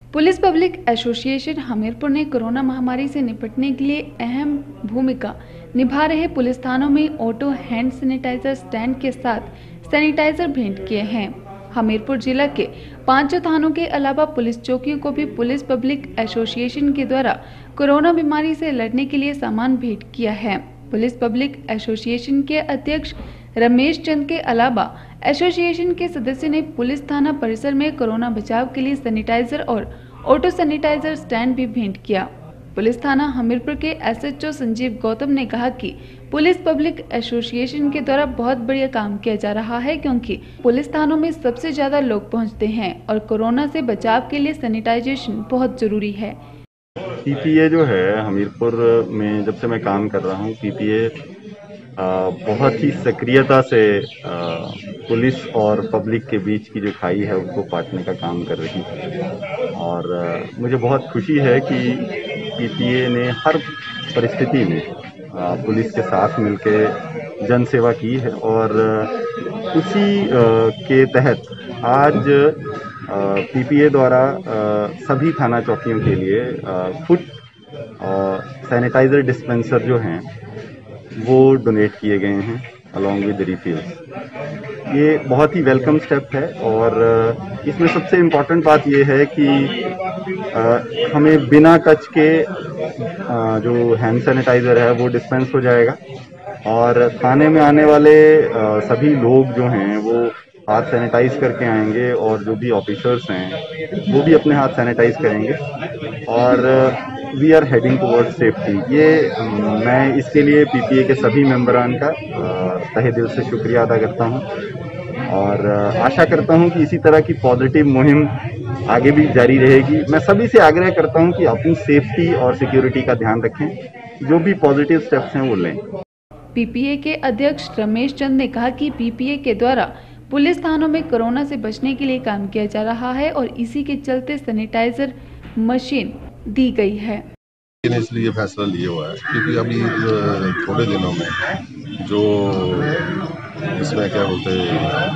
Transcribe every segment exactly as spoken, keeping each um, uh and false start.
Police public association Hamirpur ने corona महामारी से निपटने के लिए अहम भूमिका निभा रहे पुलिस थानों में ऑटो हैंड सैनिटाइजर स्टैंड के साथ सैनिटाइजर भेंट किए हैं। हमीरपुर जिला के पांचों थानों के अलावा पुलिस चौकियों को भी पुलिस पब्लिक एसोसिएशन के द्वारा कोरोना बीमारी से लड़ने के लिए सामान भेंट किया है। पुलिस पब्लिक एसोसिएशन के अध्यक्ष रमेश चंद के अलावा एसोसिएशन के सदस्य ने पुलिस थाना परिसर में कोरोना बचाव के लिए सैनिटाइजर और ऑटो सैनिटाइजर स्टैंड भी भेंट किया। पुलिस थाना हमीरपुर के एसएचओ संजीव गौतम ने कहा कि पुलिस पब्लिक एसोसिएशन के द्वारा बहुत बढ़िया काम किया जा रहा है, क्योंकि पुलिस थानों में सबसे ज्यादा लोग पहुंचते हैं और कोरोना से बचाव के लिए सैनिटाइजेशन बहुत जरूरी है। पीपीए जो है हमीरपुर में जब से मैं काम कर रहा हूँ, पीपीए बहुत ही सक्रियता से पुलिस और पब्लिक के बीच की जो खाई है उसको पाटने का काम कर रही है। और मुझे बहुत खुशी है कि पीपीए ने हर परिस्थिति में पुलिस के साथ मिलकर जन सेवा की है और उसी के तहत आज पीपीए द्वारा सभी थाना चौकियों के लिए फुट सैनिटाइजर डिस्पेंसर जो हैं वो डोनेट किए गए हैं अलॉन्ग विद रिफिल्स। ये बहुत ही वेलकम स्टेप है और इसमें सबसे इम्पॉर्टेंट बात ये है कि हमें बिना टच के जो हैंड सैनिटाइजर है वो डिस्पेंस हो जाएगा और थाने में आने वाले सभी लोग जो हैं वो हाथ सैनिटाइज करके आएंगे और जो भी ऑफिसर्स हैं वो भी अपने हाथ सैनिटाइज करेंगे और we are heading towards safety. ये मैं इसके लिए पीपीए के सभी मेंबरान का तहे दिल से शुक्रिया अदा करता हूं और आशा करता हूं कि इसी तरह की पॉजिटिव मुहिम आगे भी जारी रहेगी। मैं सभी से आग्रह करता हूं कि अपनी सेफ्टी और सिक्योरिटी का ध्यान रखें, जो भी पॉजिटिव स्टेप्स हैं वो लें। पीपीए के अध्यक्ष रमेश चंद ने कहा कि पीपीए के द्वारा पुलिस थानों में कोरोना से बचने के लिए काम किया जा रहा है और इसी के चलते सैनिटाइजर मशीन दी गई है। इसलिए ये फैसला लिया हुआ है क्योंकि अभी थोड़े दिनों में जो इसमें क्या बोलते हैं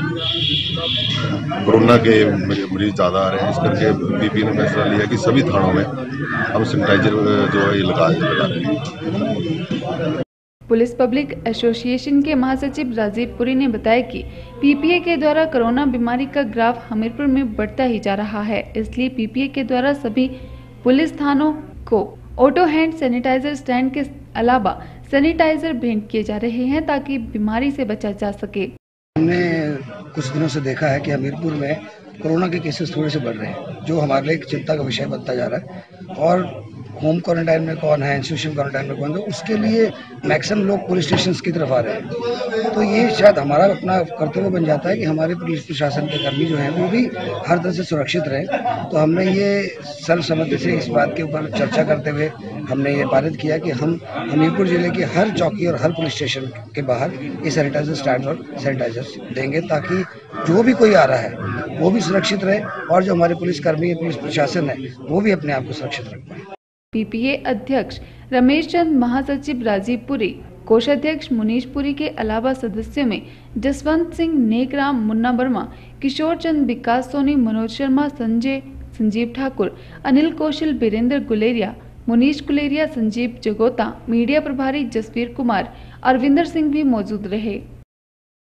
कोरोना के मरीज ज़्यादा आ रहे हैं, इस करके पीपी ने फैसला लिया कि सभी थानों में हम सैनिटाइजर जो है ये लगा लगा रहे हैं। पुलिस पब्लिक एसोसिएशन के महासचिव राजीव पुरी ने बताया कि पीपीए के द्वारा कोरोना बीमारी का ग्राफ हमीरपुर में बढ़ता ही जा रहा है, इसलिए पीपीए के द्वारा सभी पुलिस थानों को ऑटो हैंड सैनिटाइजर स्टैंड के अलावा सैनिटाइजर भेंट किए जा रहे हैं ताकि बीमारी से बचा जा सके। हमने कुछ दिनों से देखा है कि हमीरपुर में कोरोना के केसेस थोड़े से बढ़ रहे हैं, जो हमारे लिए एक चिंता का विषय बनता जा रहा है। और होम क्वारंटाइन में कौन है, इंस्टीट्यूशन क्वारंटाइन में कौन है, उसके लिए मैक्सिमम लोग पुलिस स्टेशन की तरफ आ रहे हैं। तो ये शायद हमारा अपना कर्तव्य बन जाता है कि हमारे पुलिस प्रशासन के कर्मी जो हैं वो भी हर तरह से सुरक्षित रहें। तो हमने ये सर्वसम्मति से इस बात के ऊपर चर्चा करते हुए हमने ये पारित किया कि हम हमीरपुर जिले की हर चौकी और हर पुलिस स्टेशन के बाहर ये सैनिटाइजर स्टैंड और सैनिटाइजर देंगे, ताकि जो भी कोई आ रहा है वो भी सुरक्षित रहे और जो हमारे पुलिसकर्मी पुलिस प्रशासन है वो भी अपने आप को सुरक्षित रख पाए। पीपीए अध्यक्ष रमेश चंद, महासचिव राजीव पुरी, कोषाध्यक्ष मुनीश पुरी के अलावा सदस्यों में जसवंत सिंह, नेकराम, मुन्ना वर्मा, किशोर चंद, विकास सोनी, मनोज शर्मा, संजय, संजीव ठाकुर, अनिल कौशल, बीरेंद्र गुलेरिया, मुनीश गुलेरिया, संजीव जगोता, मीडिया प्रभारी जसवीर कुमार, अरविंदर सिंह भी मौजूद रहे।